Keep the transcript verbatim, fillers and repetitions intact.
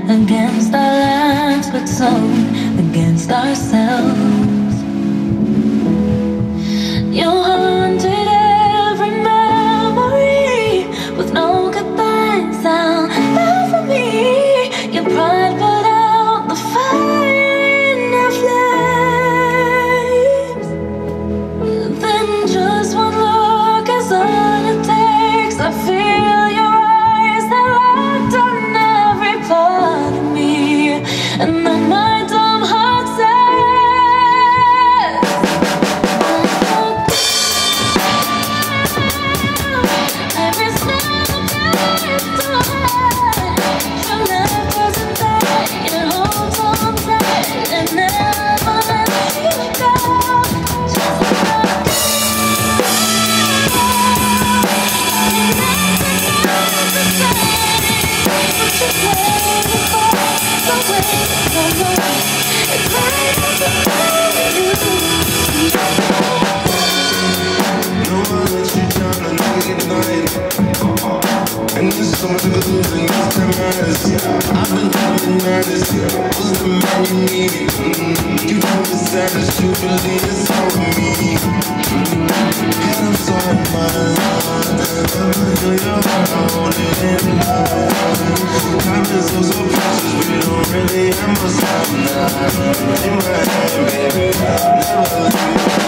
against our lives, but so against ourselves. You haunted every memory with no goodbye sound. Not for me. Your pride put out the fire in your flames. Then just one look is all it takes. I feel your eyes that locked on every part of me, and then my dumb heart says, every step of yours to hide. Your love wasn't there, it holds on tight and never lets you go. Just like and this is so much of a losing, it's ten minutes. I've been feeling nervous. Who's the man you need? Mm-hmm. You know the sadness, you believe it's all me. Mm-hmm. And I'm so in my life. I know you're holding in love. Time is so, so precious, we don't really have much time now. In my hand, baby, never leave.